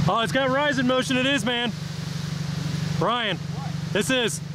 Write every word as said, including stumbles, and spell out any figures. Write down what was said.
Oh, it's got rising motion. It is, man. Ryan, what? This is.